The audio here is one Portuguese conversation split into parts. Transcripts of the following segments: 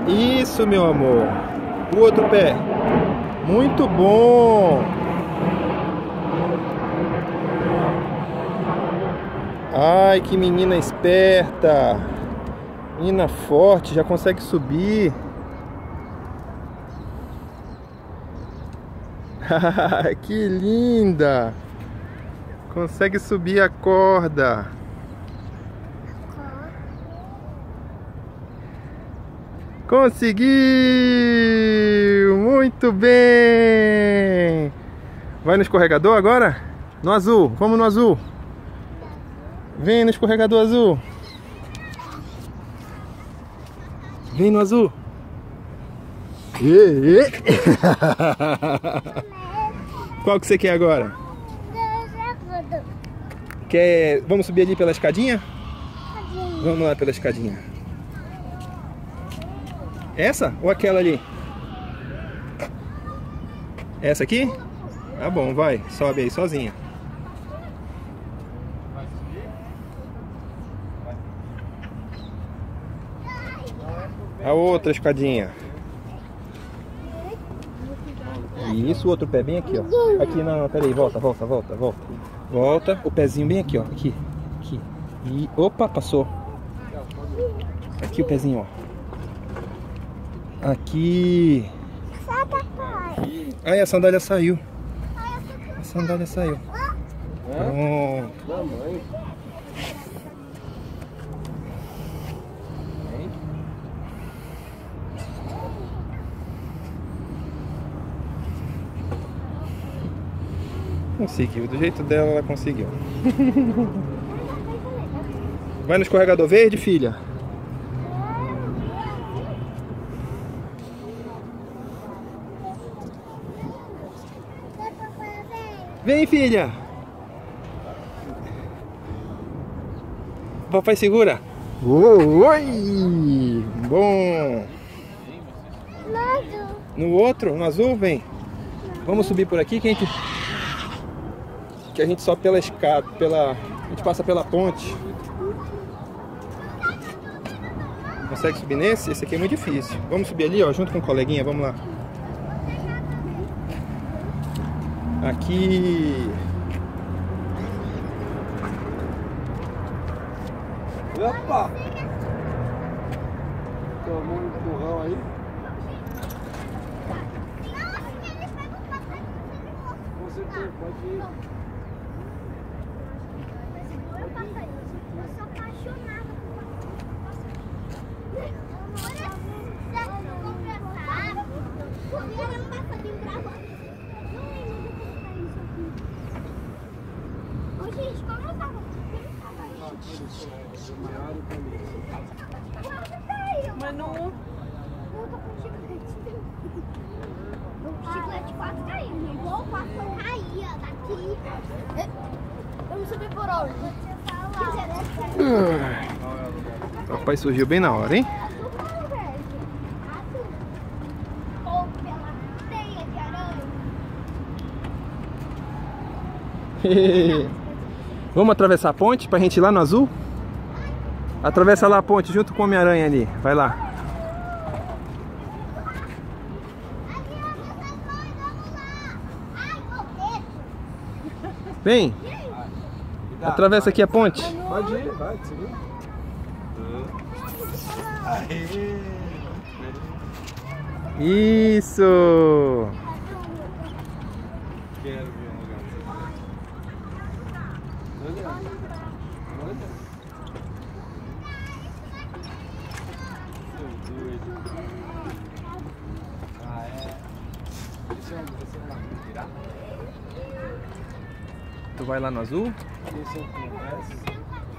Isso, meu amor. O outro pé. Muito bom. Ai, que menina esperta. Menina forte, já consegue subir. Que linda. Consegue subir a corda. Conseguiu! Muito bem! Vai no escorregador agora? No azul, vamos no azul. Vem no escorregador azul. Vem no azul. Qual que você quer agora? Quer... Vamos subir ali pela escadinha? Vamos lá pela escadinha. Essa ou aquela ali? Essa aqui? Tá bom, vai. Sobe aí sozinha. A outra escadinha. Isso, o outro pé bem aqui, ó. Aqui, não, peraí, volta. Volta, o pezinho bem aqui, ó. Aqui. E, opa, passou. Aqui o pezinho, ó. Aqui. Ai, a sandália saiu. A sandália saiu. Oh. Conseguiu, do jeito dela ela conseguiu. Vai no escorregador verde, filha. Vem, filha. Papai segura. Oi! Bom. No outro, no azul, vem. Vamos subir por aqui que a gente sobe pela escada, a gente passa pela ponte. Consegue subir nesse? Esse aqui é muito difícil. Vamos subir ali, ó, junto com o coleguinha, vamos lá. Aqui. Opa! Tomou um empurrão aí. Você pode ir. Eu sou apaixonada por ela é um passarinho bravo. Não lembro de colocar isso aqui. Ô, gente, como eu tava? Mas não. Eu tô com chiclete. O chiclete quase caiu. Igual o passo caía daqui. Vamos subir por onde? Papai surgiu bem na hora, hein? Vamos atravessar a ponte pra gente ir lá no azul? Atravessa lá a ponte junto com o Homem-Aranha ali. Vai lá. Vem. Atravessa aqui a ponte. Pode ir, vai, segura. Isso. Quero ver um lugar. Olha. Seu doido. Ah, é. Deixa eu lá virar. Tu vai lá no azul? Deixa eu conversa.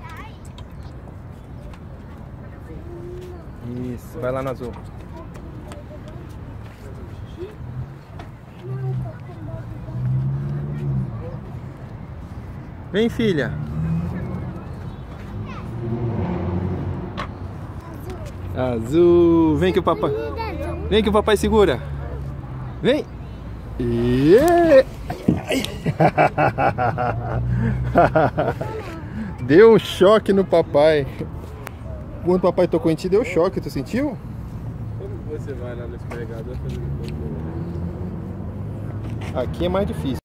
Isso, vai lá no azul. Vem, filha. Azul. Vem que o papai segura. Vem. Deu um choque no papai. Quando o papai tocou em ti, deu choque, tu sentiu? você vai lá no escorregador fazer um pouco. Aqui é mais difícil.